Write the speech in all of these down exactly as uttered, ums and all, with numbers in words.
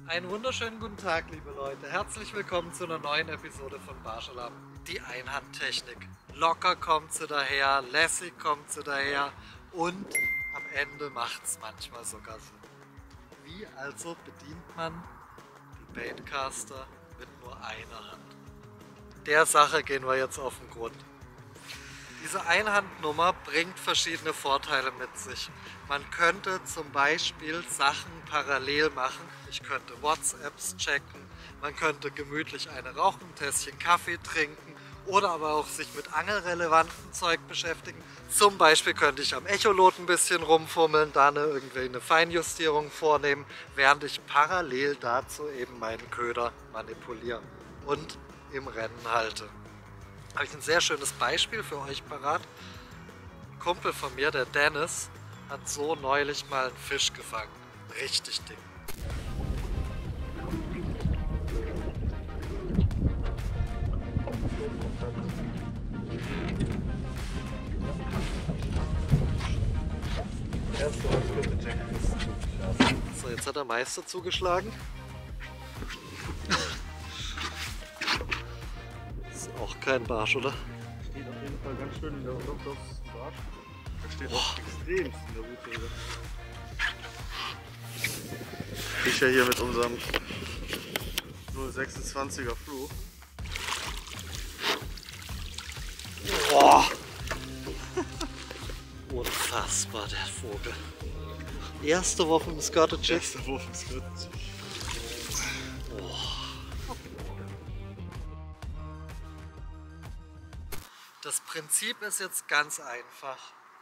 Einen wunderschönen guten Tag, liebe Leute. Herzlich willkommen zu einer neuen Episode von Barschalam. Die Einhandtechnik. Locker kommt sie daher, lässig kommt sie daher und am Ende macht es manchmal sogar Sinn. Wie also bedient man die Baitcaster mit nur einer Hand? Der Sache gehen wir jetzt auf den Grund. Diese Einhandnummer bringt verschiedene Vorteile mit sich. Man könnte zum Beispiel Sachen parallel machen. Ich könnte WhatsApps checken, man könnte gemütlich eine rauchen, ein Tässchen Kaffee trinken oder aber auch sich mit angelrelevantem Zeug beschäftigen. Zum Beispiel könnte ich am Echolot ein bisschen rumfummeln, da eine, irgendwie eine Feinjustierung vornehmen, während ich parallel dazu eben meinen Köder manipuliere und im Rennen halte. Habe ich ein sehr schönes Beispiel für euch parat. Ein Kumpel von mir, der Dennis, hat so neulich mal einen Fisch gefangen. Richtig dick. So, jetzt hat der Meister zugeschlagen. Ist auch kein Barsch, oder? Steht auf jeden Fall ganz schön in der Luft. Da steht auch extremst in der Route. Ich ja hier mit unserem null sechsundzwanziger Fluch. Boah! Unfassbar, der Vogel. Erste Wurf im Skirted Jig. Erster Wurf im Skirted Jig. Das Prinzip ist jetzt ganz einfach.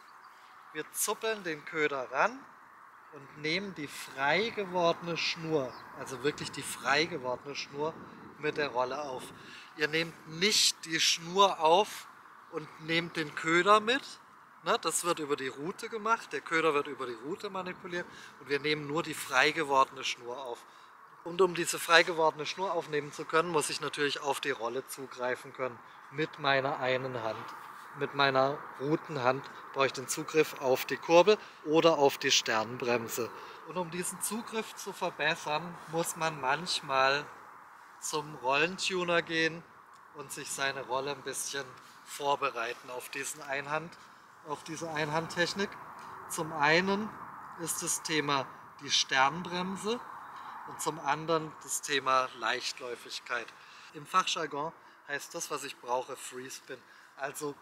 Wir zuppeln den Köder ran und nehmen die frei gewordene Schnur, also wirklich die frei gewordene Schnur, mit der Rolle auf. Ihr nehmt nicht die Schnur auf und nehmt den Köder mit. Ne, das wird über die Rute gemacht, der Köder wird über die Rute manipuliert und wir nehmen nur die frei gewordene Schnur auf. Und um diese frei gewordene Schnur aufnehmen zu können, muss ich natürlich auf die Rolle zugreifen können. Mit meiner einen Hand. Mit meiner Rutenhand brauche ich den Zugriff auf die Kurbel oder auf die Sternbremse. Und um diesen Zugriff zu verbessern, muss man manchmal zum Rollentuner gehen und sich seine Rolle ein bisschen vorbereiten auf diesen Einhand, auf diese Einhandtechnik. Zum einen ist das Thema die Sternbremse und zum anderen das Thema Leichtläufigkeit. Im Fachjargon heißt das, was ich brauche, Free Spin. Also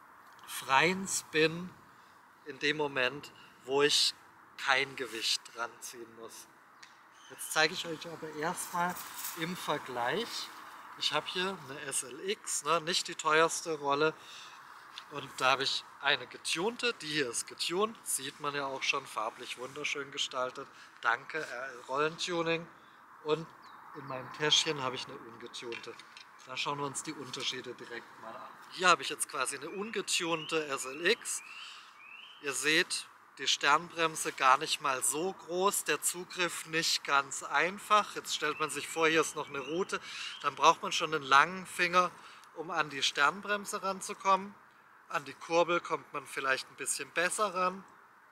freien Spin in dem Moment, wo ich kein Gewicht dran ziehen muss. Jetzt zeige ich euch aber erstmal im Vergleich. Ich habe hier eine S L X, ne, nicht die teuerste Rolle. Und da habe ich eine getunte, die hier ist getunt, sieht man ja auch schon, farblich wunderschön gestaltet. Danke, R L Rollentuning. Und in meinem Täschchen habe ich eine ungetunte. Da schauen wir uns die Unterschiede direkt mal an. Hier habe ich jetzt quasi eine ungetunte S L X. Ihr seht, die Sternbremse gar nicht mal so groß, der Zugriff nicht ganz einfach. Jetzt stellt man sich vor, hier ist noch eine Rute. Dann braucht man schon einen langen Finger, um an die Sternbremse ranzukommen. An die Kurbel kommt man vielleicht ein bisschen besser ran.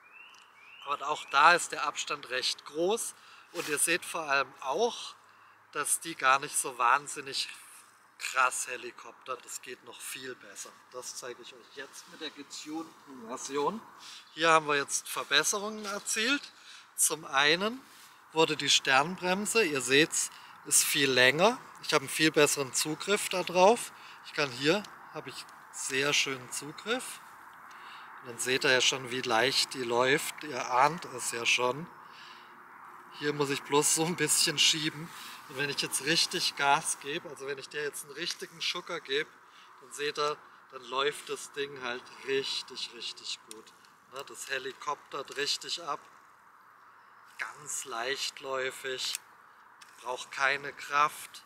Aber auch da ist der Abstand recht groß. Und ihr seht vor allem auch, dass die gar nicht so wahnsinnig krass Helikopter, das geht noch viel besser. Das zeige ich euch jetzt mit der getunten Version. Hier haben wir jetzt Verbesserungen erzielt. Zum einen wurde die Sternbremse, ihr seht es, ist viel länger. Ich habe einen viel besseren Zugriff darauf. Ich kann hier, habe ich sehr schönen Zugriff. Und dann seht ihr ja schon, wie leicht die läuft. Ihr ahnt es ja schon. Hier muss ich bloß so ein bisschen schieben. Und wenn ich jetzt richtig Gas gebe, also wenn ich der jetzt einen richtigen Schucker gebe, dann seht ihr, dann läuft das Ding halt richtig, richtig gut. Das helikoptert richtig ab. Ganz leichtläufig. Braucht keine Kraft.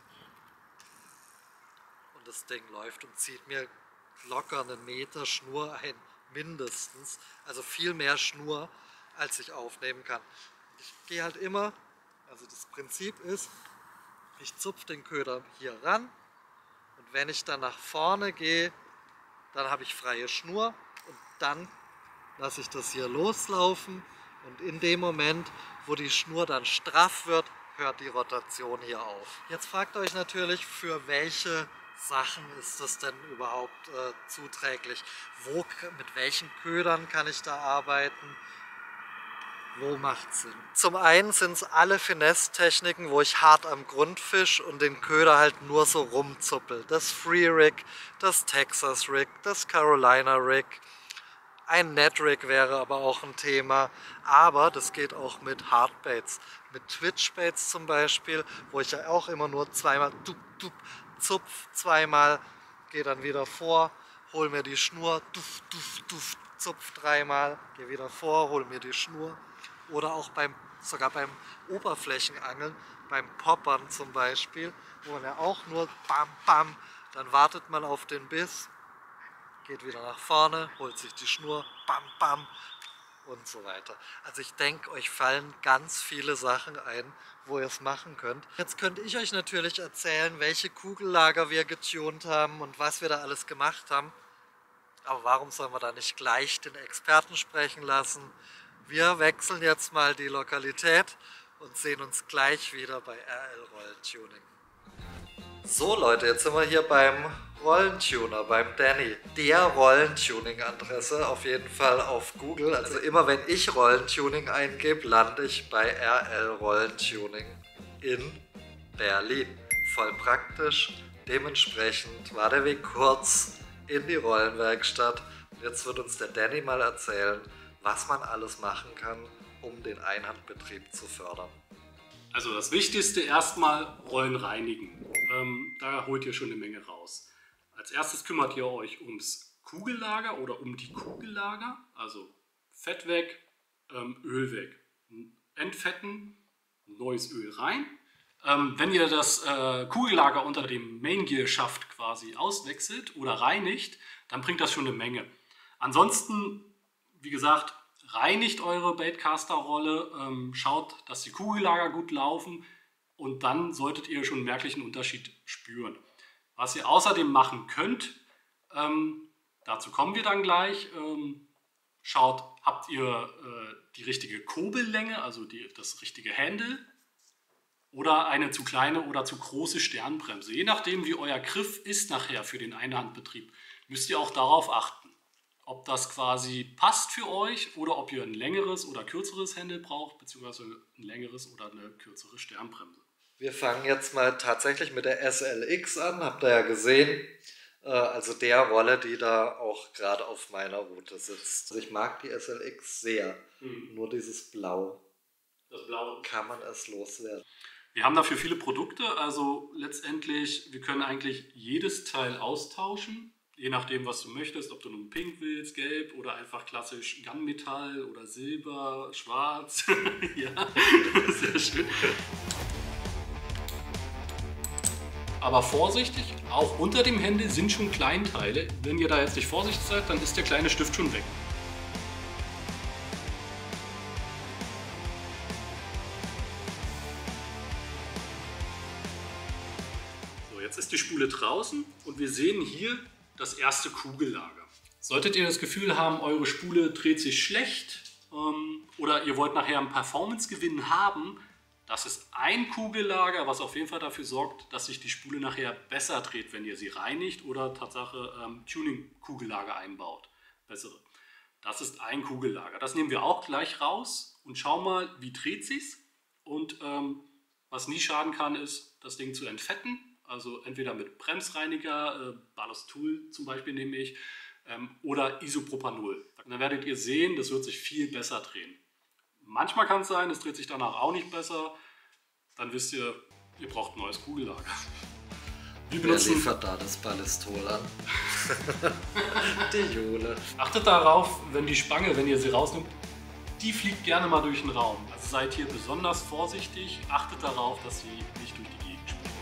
Und das Ding läuft und zieht mir locker einen Meter Schnur ein, mindestens. Also viel mehr Schnur, als ich aufnehmen kann. Ich gehe halt immer, also das Prinzip ist, ich zupfe den Köder hier ran und wenn ich dann nach vorne gehe, dann habe ich freie Schnur und dann lasse ich das hier loslaufen und in dem Moment, wo die Schnur dann straff wird, hört die Rotation hier auf. Jetzt fragt euch natürlich, für welche Sachen ist das denn überhaupt äh, zuträglich? Wo, mit welchen Ködern kann ich da arbeiten? Wo macht Sinn? Zum einen sind es alle Finesse-Techniken, wo ich hart am Grund fisch und den Köder halt nur so rumzuppel. Das Free Rig, das Texas Rig, das Carolina Rig. Ein Net Rig wäre aber auch ein Thema. Aber das geht auch mit Hardbaits. Mit Twitch-Baits zum Beispiel, wo ich ja auch immer nur zweimal dup, dup, zupf, zweimal, gehe dann wieder vor, hol mir die Schnur, duf, duf, duf, zupf dreimal, gehe wieder vor, hol mir die Schnur. Oder auch beim, sogar beim Oberflächenangeln, beim Poppern zum Beispiel, wo man ja auch nur bam, bam, dann wartet man auf den Biss, geht wieder nach vorne, holt sich die Schnur, bam, bam und so weiter. Also ich denke, euch fallen ganz viele Sachen ein, wo ihr es machen könnt. Jetzt könnte ich euch natürlich erzählen, welche Kugellager wir getunt haben und was wir da alles gemacht haben. Aber warum sollen wir da nicht gleich den Experten sprechen lassen? Wir wechseln jetzt mal die Lokalität und sehen uns gleich wieder bei R L Rollentuning. So Leute, jetzt sind wir hier beim Rollentuner, beim Danny. Der Rollentuning-Adresse auf jeden Fall auf Google. Also immer wenn ich Rollentuning eingebe, lande ich bei R L Rollentuning in Berlin. Voll praktisch. Dementsprechend war der Weg kurz in die Rollenwerkstatt. Und jetzt wird uns der Danny mal erzählen, was man alles machen kann, um den Einhandbetrieb zu fördern. Also das Wichtigste erstmal Rollen reinigen. Ähm, da holt ihr schon eine Menge raus. Als erstes kümmert ihr euch ums Kugellager oder um die Kugellager. Also Fett weg, ähm, Öl weg. Entfetten, neues Öl rein. Ähm, wenn ihr das äh, Kugellager unter dem Main Gear Schaft quasi auswechselt oder reinigt, dann bringt das schon eine Menge. Ansonsten, wie gesagt, reinigt eure Baitcaster-Rolle, ähm, schaut, dass die Kugellager gut laufen und dann solltet ihr schon einen merklichen Unterschied spüren. Was ihr außerdem machen könnt, ähm, dazu kommen wir dann gleich, ähm, schaut, habt ihr äh, die richtige Kurbellänge, also die, das richtige Handle oder eine zu kleine oder zu große Sternbremse. Je nachdem, wie euer Griff ist nachher für den Einhandbetrieb, müsst ihr auch darauf achten. Ob das quasi passt für euch oder ob ihr ein längeres oder kürzeres Handle braucht, beziehungsweise ein längeres oder eine kürzere Sternbremse. Wir fangen jetzt mal tatsächlich mit der S L X an, habt ihr ja gesehen. Also der Rolle, die da auch gerade auf meiner Route sitzt. Also ich mag die S L X sehr, mhm. Nur dieses Blau. Das Blau. Kann man es loswerden. Wir haben dafür viele Produkte, also letztendlich, wir können eigentlich jedes Teil austauschen. Je nachdem, was du möchtest, ob du nun pink willst, gelb oder einfach klassisch Gunmetall oder Silber, schwarz. Ja, sehr schön. Aber vorsichtig, auch unter dem Händel sind schon Kleinteile. Wenn ihr da jetzt nicht vorsichtig seid, dann ist der kleine Stift schon weg. So, jetzt ist die Spule draußen und wir sehen hier das erste Kugellager. Solltet ihr das Gefühl haben, eure Spule dreht sich schlecht ähm, oder ihr wollt nachher einen Performance-Gewinn haben, das ist ein Kugellager, was auf jeden Fall dafür sorgt, dass sich die Spule nachher besser dreht, wenn ihr sie reinigt oder Tatsache ähm, Tuning-Kugellager einbaut. Bessere. Das ist ein Kugellager. Das nehmen wir auch gleich raus und schauen mal, wie dreht sich's. Und ähm, was nie schaden kann, ist, das Ding zu entfetten. Also entweder mit Bremsreiniger, äh, Ballast Tool zum Beispiel nehme ich, ähm, oder Isopropanol. Dann werdet ihr sehen, das wird sich viel besser drehen. Manchmal kann es sein, es dreht sich danach auch nicht besser. Dann wisst ihr, ihr braucht ein neues Kugellager. Wir Wer liefert da das Ballistol an? Die Jule. Achtet darauf, wenn die Spange, wenn ihr sie rausnimmt, die fliegt gerne mal durch den Raum. Also seid hier besonders vorsichtig, achtet darauf, dass sie nicht durch die Gegend springt.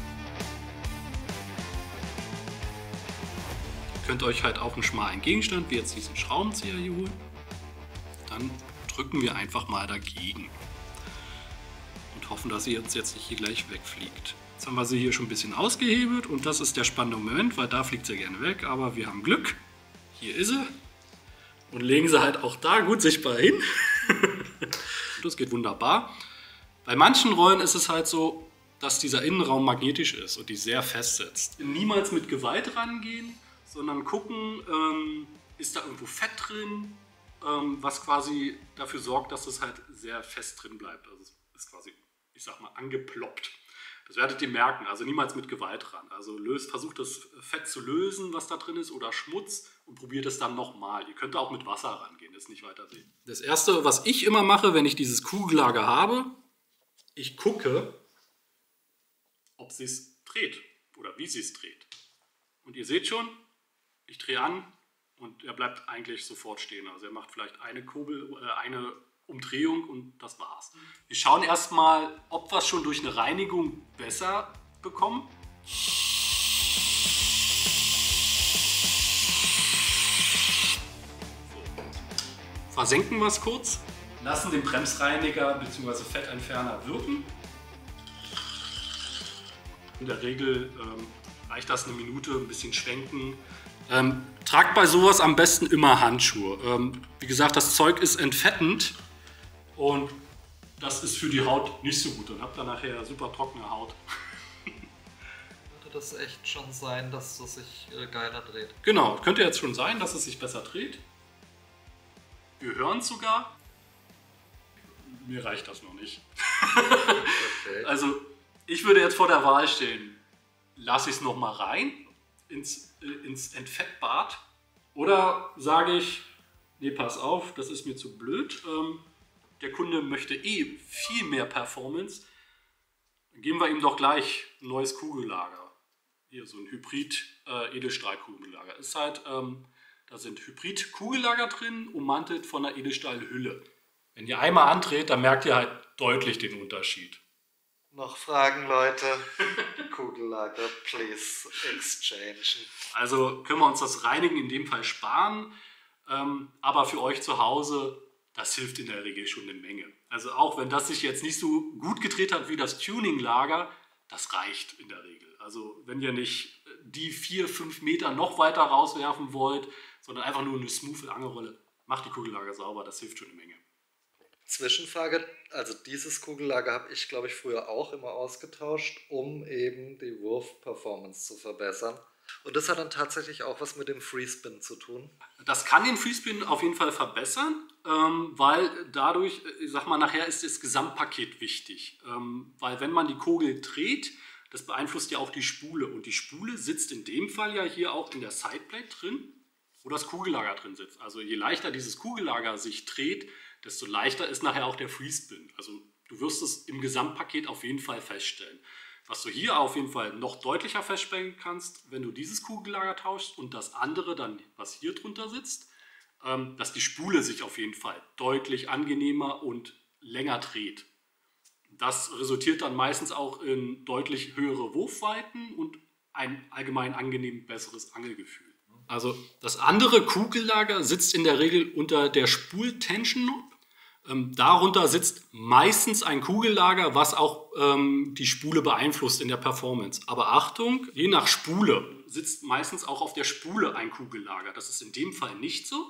Ihr könnt euch halt auch einen schmalen Gegenstand, wie jetzt diesen Schraubenzieher hier holen. Dann drücken wir einfach mal dagegen und hoffen, dass sie jetzt, jetzt nicht hier gleich wegfliegt. Jetzt haben wir sie hier schon ein bisschen ausgehebelt und das ist der spannende Moment, weil da fliegt sie gerne weg, aber wir haben Glück. Hier ist sie und legen sie halt auch da gut sichtbar hin. Das geht wunderbar. Bei manchen Rollen ist es halt so, dass dieser Innenraum magnetisch ist und die sehr fest sitzt. Niemals mit Gewalt rangehen, sondern gucken, ähm, ist da irgendwo Fett drin, ähm, was quasi dafür sorgt, dass es halt sehr fest drin bleibt. Also es ist quasi, ich sag mal, angeploppt. Das werdet ihr merken, also niemals mit Gewalt ran. Also löst, versucht das Fett zu lösen, was da drin ist, oder Schmutz, und probiert es dann nochmal. Ihr könnt auch mit Wasser rangehen, das nicht weiter sehen. Das Erste, was ich immer mache, wenn ich dieses Kugellager habe, ich gucke, ob sie es dreht oder wie sie es dreht. Und ihr seht schon, ich drehe an und er bleibt eigentlich sofort stehen. Also er macht vielleicht eine Kurbel, äh, eine Umdrehung und das war's. Wir schauen erstmal, ob wir es schon durch eine Reinigung besser bekommen. So. Versenken wir es kurz, lassen den Bremsreiniger bzw. Fettentferner wirken. In der Regel ähm, reicht das eine Minute, ein bisschen schwenken. Ähm, tragt bei sowas am besten immer Handschuhe. Ähm, wie gesagt, das Zeug ist entfettend und das ist für die Haut nicht so gut. Dann habt ihr nachher super trockene Haut. Könnte das echt schon sein, dass es sich äh, geiler dreht? Genau, könnte jetzt schon sein, dass es sich besser dreht. Wir hören es sogar. Mir reicht das noch nicht. Okay. Also ich würde jetzt vor der Wahl stehen, lasse ich es nochmal rein ins, äh, ins Entfettbad oder sage ich, nee, pass auf, das ist mir zu blöd, ähm, der Kunde möchte eh viel mehr Performance, dann geben wir ihm doch gleich ein neues Kugellager. Hier so ein Hybrid-Edelstahl-Kugellager. Ist halt, ähm, da sind Hybrid-Kugellager drin, ummantelt von einer Edelstahlhülle. Wenn ihr einmal andreht, dann merkt ihr halt deutlich den Unterschied. Noch Fragen, Leute? Kugellager, please exchange. Also können wir uns das Reinigen in dem Fall sparen, ähm, aber für euch zu Hause, das hilft in der Regel schon eine Menge. Also auch wenn das sich jetzt nicht so gut gedreht hat wie das Tuninglager, das reicht in der Regel. Also wenn ihr nicht die vier, fünf Meter noch weiter rauswerfen wollt, sondern einfach nur eine smooth Angelrolle, macht die Kugellager sauber, das hilft schon eine Menge. Zwischenfrage, also dieses Kugellager habe ich, glaube ich, früher auch immer ausgetauscht, um eben die Wurf-Performance zu verbessern. Und das hat dann tatsächlich auch was mit dem Freespin zu tun. Das kann den Freespin auf jeden Fall verbessern, ähm, weil dadurch, ich sag mal, nachher ist das Gesamtpaket wichtig. Ähm, weil wenn man die Kugel dreht, das beeinflusst ja auch die Spule. Und die Spule sitzt in dem Fall ja hier auch in der Sideplate drin, wo das Kugellager drin sitzt. Also je leichter dieses Kugellager sich dreht, desto leichter ist nachher auch der Freespin. Also du wirst es im Gesamtpaket auf jeden Fall feststellen. Was du hier auf jeden Fall noch deutlicher feststellen kannst, wenn du dieses Kugellager tauschst und das andere dann, was hier drunter sitzt, ähm, dass die Spule sich auf jeden Fall deutlich angenehmer und länger dreht. Das resultiert dann meistens auch in deutlich höhere Wurfweiten und ein allgemein angenehm besseres Angelgefühl. Also das andere Kugellager sitzt in der Regel unter der Spul-Tension-Knob. Ähm, darunter sitzt meistens ein Kugellager, was auch ähm, die Spule beeinflusst in der Performance. Aber Achtung, je nach Spule sitzt meistens auch auf der Spule ein Kugellager. Das ist in dem Fall nicht so.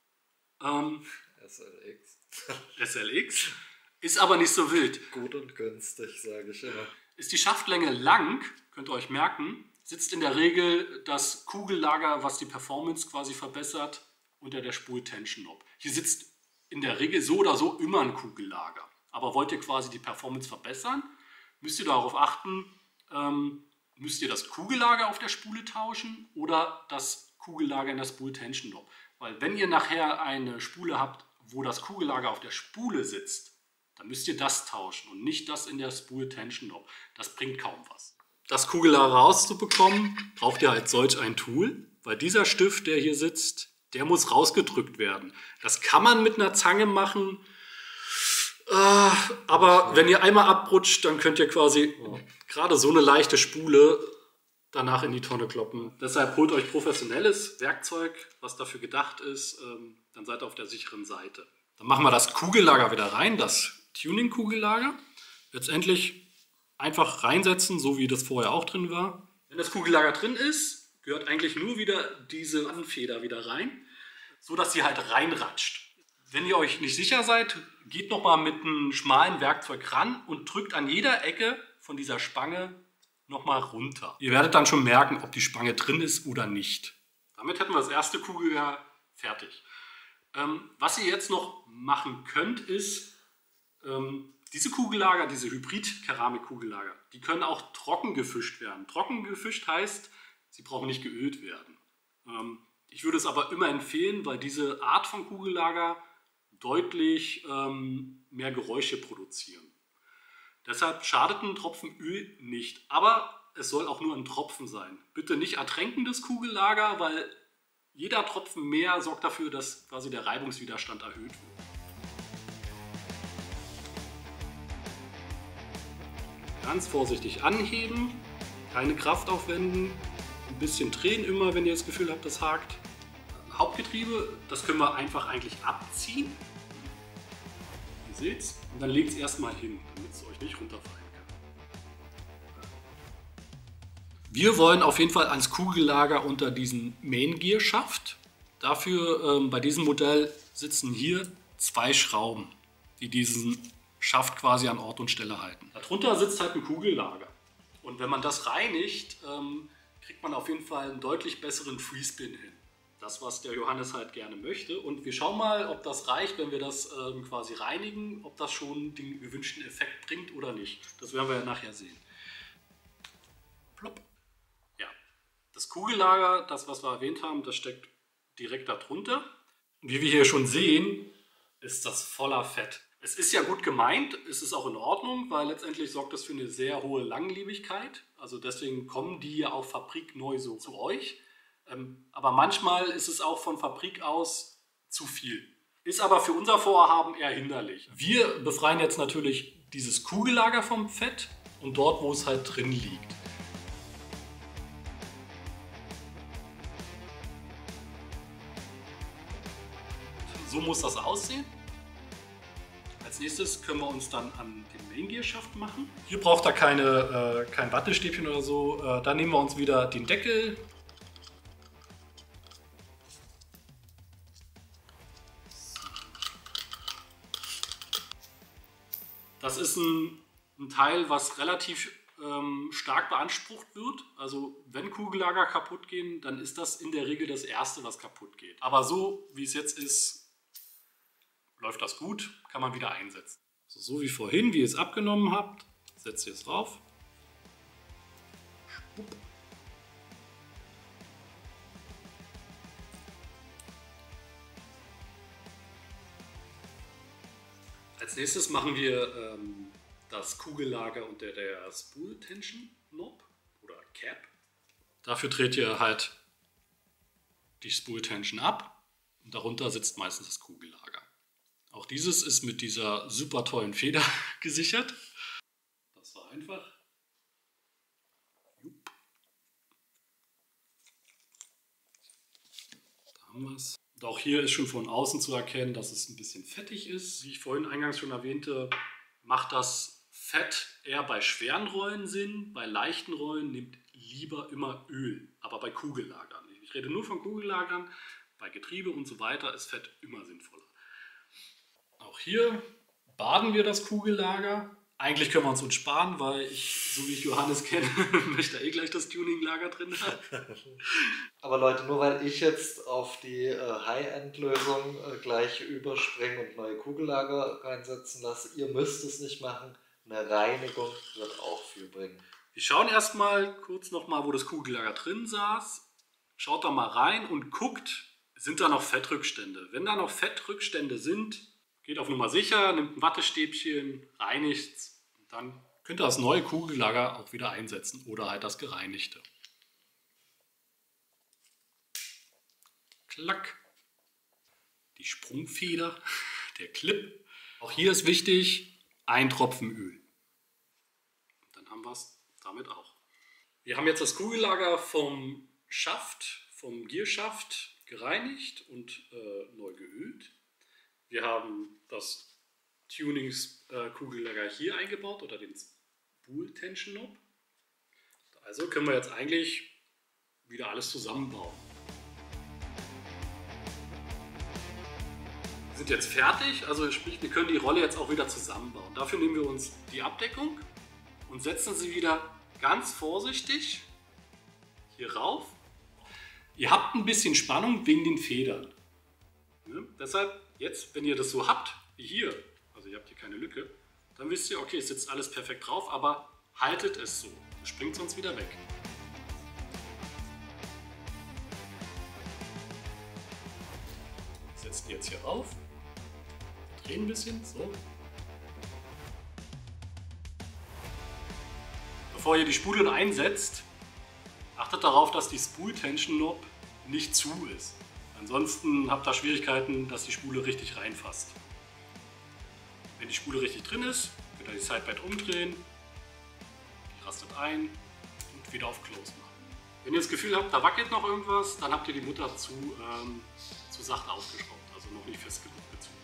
Ähm, S L X. S L X ist aber nicht so wild. Gut und günstig, sage ich immer. Ist die Schaftlänge lang, könnt ihr euch merken, sitzt in der Regel das Kugellager, was die Performance quasi verbessert, unter der Spul-Tension-Knob. Hier sitzt in der Regel so oder so immer ein Kugellager. Aber wollt ihr quasi die Performance verbessern, müsst ihr darauf achten, ähm, müsst ihr das Kugellager auf der Spule tauschen oder das Kugellager in der Spul-Tension-Knob. Weil wenn ihr nachher eine Spule habt, wo das Kugellager auf der Spule sitzt, dann müsst ihr das tauschen und nicht das in der Spul-Tension-Knob. Das bringt kaum was. Das Kugellager rauszubekommen, braucht ihr halt solch ein Tool, weil dieser Stift, der hier sitzt, der muss rausgedrückt werden. Das kann man mit einer Zange machen, äh, aber wenn ihr einmal abrutscht, dann könnt ihr quasi oh, gerade so eine leichte Spule danach in die Tonne kloppen. Deshalb holt euch professionelles Werkzeug, was dafür gedacht ist, ähm, dann seid ihr auf der sicheren Seite. Dann machen wir das Kugellager wieder rein, das Tuning-Kugellager. Letztendlich einfach reinsetzen, so wie das vorher auch drin war. Wenn das Kugellager drin ist, gehört eigentlich nur wieder diese Anfeder wieder rein, so dass sie halt reinratscht. Wenn ihr euch nicht sicher seid, geht nochmal mit einem schmalen Werkzeug ran und drückt an jeder Ecke von dieser Spange nochmal runter. Ihr werdet dann schon merken, ob die Spange drin ist oder nicht. Damit hätten wir das erste Kugeljahr fertig. Ähm, was ihr jetzt noch machen könnt, ist, ähm, diese Kugellager, diese Hybrid-Keramik-Kugellager, die können auch trocken gefischt werden. Trocken gefischt heißt, sie brauchen nicht geölt werden. Ähm, ich würde es aber immer empfehlen, weil diese Art von Kugellager deutlich ähm, mehr Geräusche produzieren. Deshalb schadet ein Tropfen Öl nicht, aber es soll auch nur ein Tropfen sein. Bitte nicht ertränkendes Kugellager, weil jeder Tropfen mehr sorgt dafür, dass quasi der Reibungswiderstand erhöht wird. Ganz vorsichtig anheben, keine Kraft aufwenden, ein bisschen drehen immer, wenn ihr das Gefühl habt, das hakt. Hauptgetriebe, das können wir einfach eigentlich abziehen. Ihr seht es. Und dann legt es erstmal hin, damit es euch nicht runterfallen kann. Wir wollen auf jeden Fall ans Kugellager unter diesen Main Gear Schaft. Dafür ähm, bei diesem Modell sitzen hier zwei Schrauben, die diesen Schaft quasi an Ort und Stelle halten. Darunter sitzt halt ein Kugellager. Und wenn man das reinigt, ähm, kriegt man auf jeden Fall einen deutlich besseren Freespin hin. Das, was der Johannes halt gerne möchte. Und wir schauen mal, ob das reicht, wenn wir das ähm, quasi reinigen, ob das schon den gewünschten Effekt bringt oder nicht. Das werden wir ja nachher sehen. Plopp. Ja, das Kugellager, das, was wir erwähnt haben, das steckt direkt darunter. Und wie wir hier schon sehen, ist das voller Fett. Es ist ja gut gemeint, es ist auch in Ordnung, weil letztendlich sorgt das für eine sehr hohe Langlebigkeit. Also deswegen kommen die ja auch fabrikneu so zu euch. Ähm, aber manchmal ist es auch von Fabrik aus zu viel. Ist aber für unser Vorhaben eher hinderlich. Wir befreien jetzt natürlich dieses Kugellager vom Fett und dort, wo es halt drin liegt. So muss das aussehen. Als nächstes können wir uns dann an den Main Gear Schaft machen. Hier braucht er keine, äh, kein Wattestäbchen oder so. Äh, dann nehmen wir uns wieder den Deckel. Das ist ein, ein Teil, was relativ ähm, stark beansprucht wird. Also wenn Kugellager kaputt gehen, dann ist das in der Regel das Erste, was kaputt geht. Aber so wie es jetzt ist, läuft das gut, kann man wieder einsetzen. So, so wie vorhin, wie ihr es abgenommen habt, setzt ihr es drauf. Spupp. Als nächstes machen wir ähm, das Kugellager unter der Spool Tension Knob oder Cap. Dafür dreht ihr halt die Spool Tension ab und darunter sitzt meistens das Kugellager. Auch dieses ist mit dieser super tollen Feder gesichert. Das war einfach. Jupp. Da haben wir es. Und auch hier ist schon von außen zu erkennen, dass es ein bisschen fettig ist. Wie ich vorhin eingangs schon erwähnte, macht das Fett eher bei schweren Rollen Sinn. Bei leichten Rollen nehmt lieber immer Öl, aber bei Kugellagern. Ich rede nur von Kugellagern. Bei Getriebe und so weiter ist Fett immer sinnvoller. Auch hier baden wir das Kugellager. Eigentlich können wir uns uns sparen, weil ich, so wie ich Johannes kenne, möchte eh gleich das Tuning-Lager drin haben. Aber Leute, nur weil ich jetzt auf die äh, High-End-Lösung äh, gleich überspringe und neue Kugellager reinsetzen lasse, ihr müsst es nicht machen. Eine Reinigung wird auch viel bringen. Wir schauen erstmal kurz nochmal, wo das Kugellager drin saß. Schaut da mal rein und guckt, sind da noch Fettrückstände. Wenn da noch Fettrückstände sind, geht auf Nummer sicher, nimmt ein Wattestäbchen, reinigt es und dann könnt ihr das neue Kugellager auch wieder einsetzen oder halt das gereinigte. Klack. Die Sprungfeder, der Clip. Auch hier ist wichtig, ein Tropfen Öl. Und dann haben wir es damit auch. Wir haben jetzt das Kugellager vom Schaft, vom Gearschaft gereinigt und äh, neu geölt. Wir haben das Tunings-Kugellager hier eingebaut oder den Spool Tension Knob. Also können wir jetzt eigentlich wieder alles zusammenbauen. Wir sind jetzt fertig, also sprich, wir können die Rolle jetzt auch wieder zusammenbauen. Dafür nehmen wir uns die Abdeckung und setzen sie wieder ganz vorsichtig hier rauf. Ihr habt ein bisschen Spannung wegen den Federn. Ne? Deshalb jetzt, wenn ihr das so habt, wie hier, also ihr habt hier keine Lücke, dann wisst ihr, okay, es sitzt alles perfekt drauf, aber haltet es so. Es springt sonst wieder weg. Setzt jetzt hier rauf, drehen ein bisschen, so. Bevor ihr die Spule einsetzt, achtet darauf, dass die Spool Tension Knob nicht zu ist. Ansonsten habt ihr Schwierigkeiten, dass die Spule richtig reinfasst. Wenn die Spule richtig drin ist, könnt ihr die Sidebite umdrehen, die rastet ein und wieder auf Close machen. Wenn ihr das Gefühl habt, da wackelt noch irgendwas, dann habt ihr die Mutter zu, ähm, zu sacht aufgeschraubt, also noch nicht fest genug gezogen.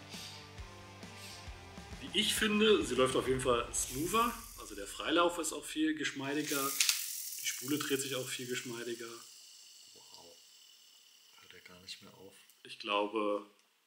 Wie ich finde, sie läuft auf jeden Fall smoother, also der Freilauf ist auch viel geschmeidiger, die Spule dreht sich auch viel geschmeidiger. Wow, hört ja gar nicht mehr auf. Ich glaube,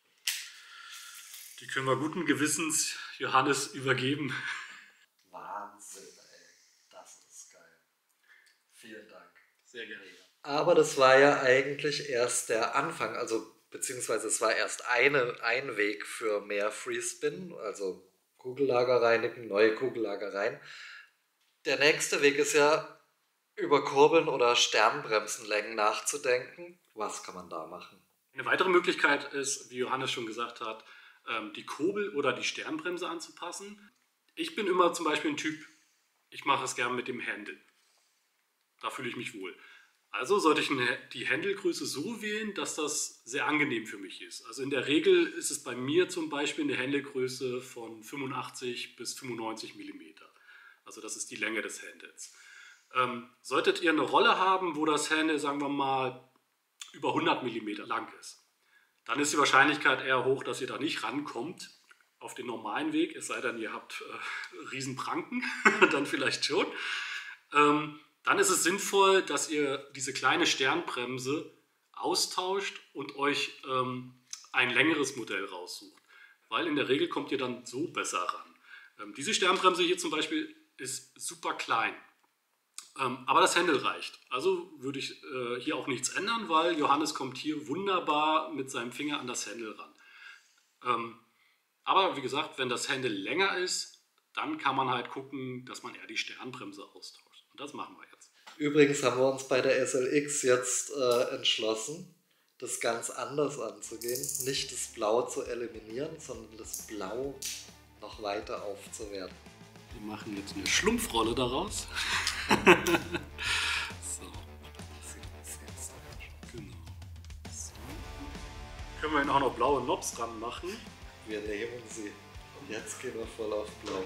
die können wir guten Gewissens Johannes übergeben. Wahnsinn, ey. Das ist geil. Vielen Dank. Sehr gerne. Aber das war ja eigentlich erst der Anfang, also beziehungsweise es war erst eine, ein Weg für mehr Freespin, also Kugellager reinigen, neue Kugellager rein. Der nächste Weg ist ja, über Kurbeln oder Sternbremsenlängen nachzudenken. Was kann man da machen? Eine weitere Möglichkeit ist, wie Johannes schon gesagt hat, die Kurbel oder die Sternbremse anzupassen. Ich bin immer zum Beispiel ein Typ, ich mache es gerne mit dem Handle. Da fühle ich mich wohl. Also sollte ich die Handlegröße so wählen, dass das sehr angenehm für mich ist. Also in der Regel ist es bei mir zum Beispiel eine Handlegröße von fünfundachtzig bis fünfundneunzig Millimeter. Also das ist die Länge des Handles. Ähm, solltet ihr eine Rolle haben, wo das Handle, sagen wir mal, über hundert Millimeter lang ist, dann ist die Wahrscheinlichkeit eher hoch, dass ihr da nicht rankommt auf den normalen Weg, es sei denn, ihr habt äh, Riesenpranken, dann vielleicht schon. Ähm, dann ist es sinnvoll, dass ihr diese kleine Sternbremse austauscht und euch ähm, ein längeres Modell raussucht, weil in der Regel kommt ihr dann so besser ran. Ähm, diese Sternbremse hier zum Beispiel ist super klein. Ähm, aber das Handle reicht. Also würde ich äh, hier auch nichts ändern, weil Johannes kommt hier wunderbar mit seinem Finger an das Handle ran. Ähm, aber wie gesagt, wenn das Handle länger ist, dann kann man halt gucken, dass man eher die Sternbremse austauscht. Und das machen wir jetzt. Übrigens haben wir uns bei der S L X jetzt äh, entschlossen, das ganz anders anzugehen. Nicht das Blau zu eliminieren, sondern das Blau noch weiter aufzuwerten. Wir machen jetzt eine Schlumpfrolle daraus. So. Genau. So. Können wir ihnen auch noch blaue Knobs dran machen? Wir nehmen sie. Und jetzt gehen wir voll auf Blau.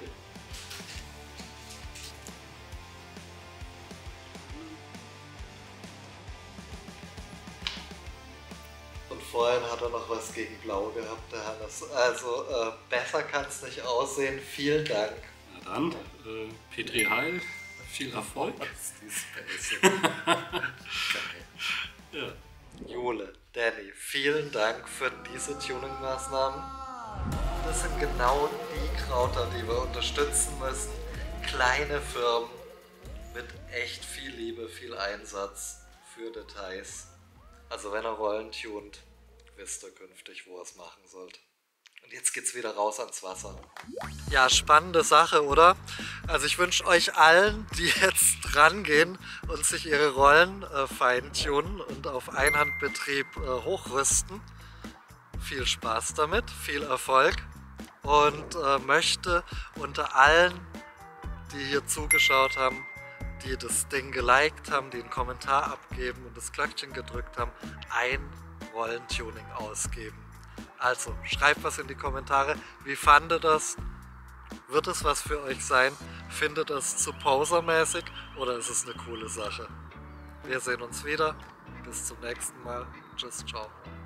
Und vorhin hat er noch was gegen Blau gehabt, der Hannes. Also äh, besser kann es nicht aussehen. Vielen Dank. Na dann, äh, Petri Heil, viel Erfolg. Ja. Jule, Danny, vielen Dank für diese Tuning-Maßnahmen. Das sind genau die Krauter, die wir unterstützen müssen. Kleine Firmen mit echt viel Liebe, viel Einsatz für Details. Also wenn ihr Rollen tunt, wisst ihr künftig, wo ihr es machen sollt. Und jetzt geht's wieder raus ans Wasser. Ja, spannende Sache, oder? Also ich wünsche euch allen, die jetzt dran gehen und sich ihre Rollen äh, feintunen und auf Einhandbetrieb äh, hochrüsten, viel Spaß damit, viel Erfolg und äh, möchte unter allen, die hier zugeschaut haben, die das Ding geliked haben, die einen Kommentar abgeben und das Glöckchen gedrückt haben, ein Rollentuning ausgeben. Also, schreibt was in die Kommentare. Wie fandet ihr das? Wird es was für euch sein? Findet ihr es zu posermäßig oder ist es eine coole Sache? Wir sehen uns wieder. Bis zum nächsten Mal. Tschüss, ciao.